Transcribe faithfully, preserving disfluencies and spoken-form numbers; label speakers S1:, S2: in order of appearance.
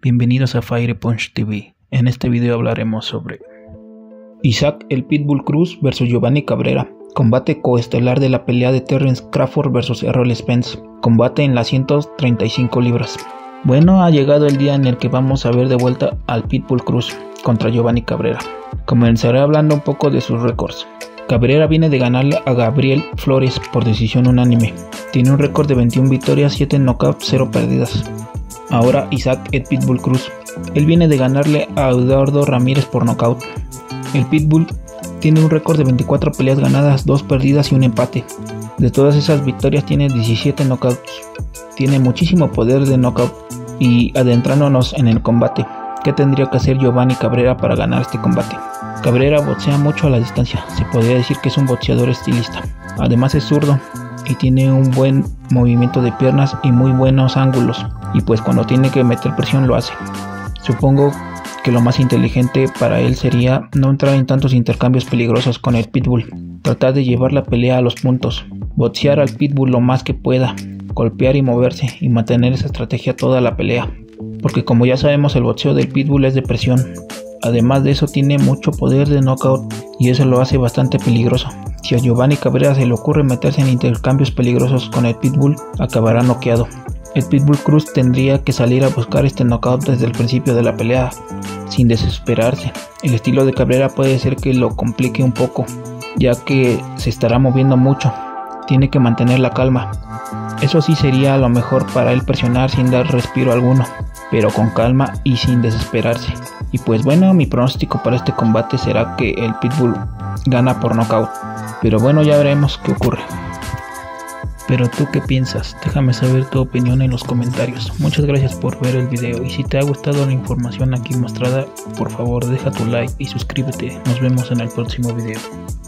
S1: Bienvenidos a Fire Punch T V. En este video hablaremos sobre Isaac el Pitbull Cruz versus Giovanni Cabrera, combate coestelar de la pelea de Terence Crawford versus Errol Spence, combate en las ciento treinta y cinco libras. Bueno, ha llegado el día en el que vamos a ver de vuelta al Pitbull Cruz contra Giovanni Cabrera. Comenzaré hablando un poco de sus récords. Cabrera viene de ganarle a Gabriel Flores por decisión unánime. Tiene un récord de veintiuna victorias, siete knockouts, cero perdidas. Ahora Isaac el Pitbull Cruz. Él viene de ganarle a Eduardo Ramírez por nocaut. El Pitbull tiene un récord de veinticuatro peleas ganadas, dos perdidas y un empate. De todas esas victorias tiene diecisiete knockouts. Tiene muchísimo poder de knockout. Y adentrándonos en el combate, ¿qué tendría que hacer Giovanni Cabrera para ganar este combate? Cabrera boxea mucho a la distancia, se podría decir que es un boxeador estilista. Además es zurdo y tiene un buen movimiento de piernas y muy buenos ángulos, y pues cuando tiene que meter presión lo hace. Supongo que lo más inteligente para él sería no entrar en tantos intercambios peligrosos con el Pitbull, tratar de llevar la pelea a los puntos, boxear al Pitbull lo más que pueda, golpear y moverse y mantener esa estrategia toda la pelea, porque como ya sabemos el boxeo del Pitbull es de presión. Además de eso tiene mucho poder de knockout y eso lo hace bastante peligroso. Si a Giovanni Cabrera se le ocurre meterse en intercambios peligrosos con el Pitbull, acabará noqueado. El Pitbull Cruz tendría que salir a buscar este knockout desde el principio de la pelea, sin desesperarse. El estilo de Cabrera puede ser que lo complique un poco, ya que se estará moviendo mucho. Tiene que mantener la calma. Eso sí sería lo mejor para él, presionar sin dar respiro alguno, pero con calma y sin desesperarse. Y pues bueno, mi pronóstico para este combate será que el Pitbull gana por nocaut, pero bueno, ya veremos qué ocurre. Pero tú qué piensas, déjame saber tu opinión en los comentarios. Muchas gracias por ver el video y si te ha gustado la información aquí mostrada, por favor deja tu like y suscríbete. Nos vemos en el próximo video.